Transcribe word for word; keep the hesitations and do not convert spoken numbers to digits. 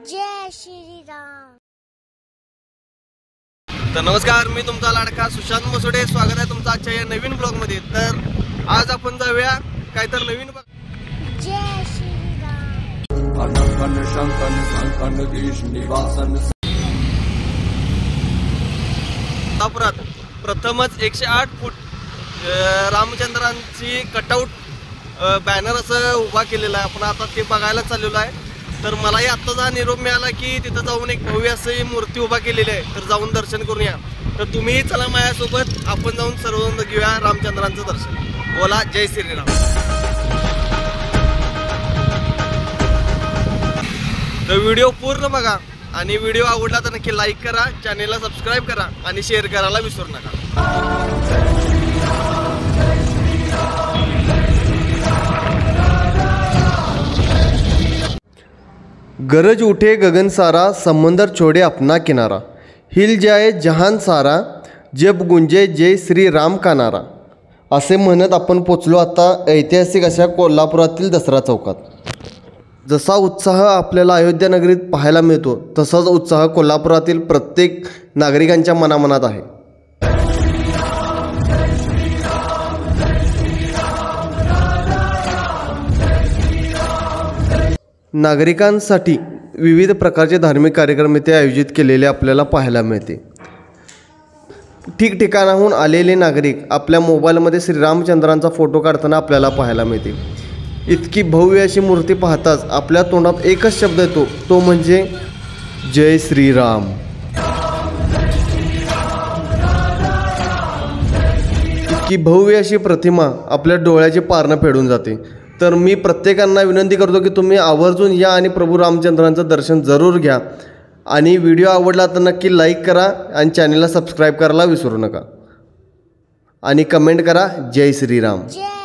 जय श्रीराम। तर नमस्कार, मी तुमचा लाडका सुशांत मसुडे. स्वागत आहे तुमचं आजच्या या नवीन ब्लॉग मध्ये. तर आज आपण जाऊया काय तर नवीन. जय श्रीराम। कोल्हापुरात प्रथमच एकशे आठ फूट रामचंद्रांची कटआउट बॅनर असं उभा केलेला आहे. आपण आता ते बघायला चाललेलो आहे. तर मलाही आत्ताचा निरोप मिळाला की तिथं जाऊन एक भव्य अशी मूर्ती उभा केलेली आहे. तर जाऊन दर्शन करून या. तर तुम्ही चला माझ्यासोबत, आपण जाऊन सर्वजण घेऊया रामचंद्रांचं दर्शन. बोला जय श्रीराम. तर व्हिडिओ पूर्ण बघा आणि व्हिडिओ आवडला तर नक्की लाईक करा, चॅनेलला सबस्क्राईब करा आणि शेअर करायला विसरू नका. गरज उठे गगन सारा, समंदर छोड़े अपना किनारा, हिल जाए जहान सारा, जब गुंजे जय श्री राम का नारा. असे म्हणत आपण पोचलो आता ऐतिहासिक अशा कोल्हापुरातील दसरा चौकात. जसा उत्साह आपल्याला अयोध्या नगरीत पाहायला मिळतो तसाच उत्साह कोल्हापुरातील प्रत्येक नागरिकांच्या मनामनात आहे. नागरिकांसाठी विविध प्रकारचे धार्मिक कार्यक्रम इथे आयोजित केलेले आपल्याला पाहायला मिळते. ठिकठिकाणाहून आलेले नागरिक आपल्या मोबाईलमध्ये श्रीरामचंद्रांचा फोटो काढताना आपल्याला पाहायला मिळते. इतकी भव्य अशी मूर्ती पाहताच आपल्या तोंडात एकच शब्द येतो, तो म्हणजे जय श्रीराम. इतकी भव्य अशी प्रतिमा आपल्या डोळ्याची पारणं फेडून जाते. तर मी प्रत्येकांना विनंती करतो की तुम्ही आवर्जून या आणि प्रभू रामचंद्रांचं दर्शन जरूर घ्या. आणि व्हिडिओ आवडला तर नक्की लाईक करा आणि चॅनेलला सबस्क्राईब करायला विसरू नका आणि कमेंट करा जय श्रीराम. जय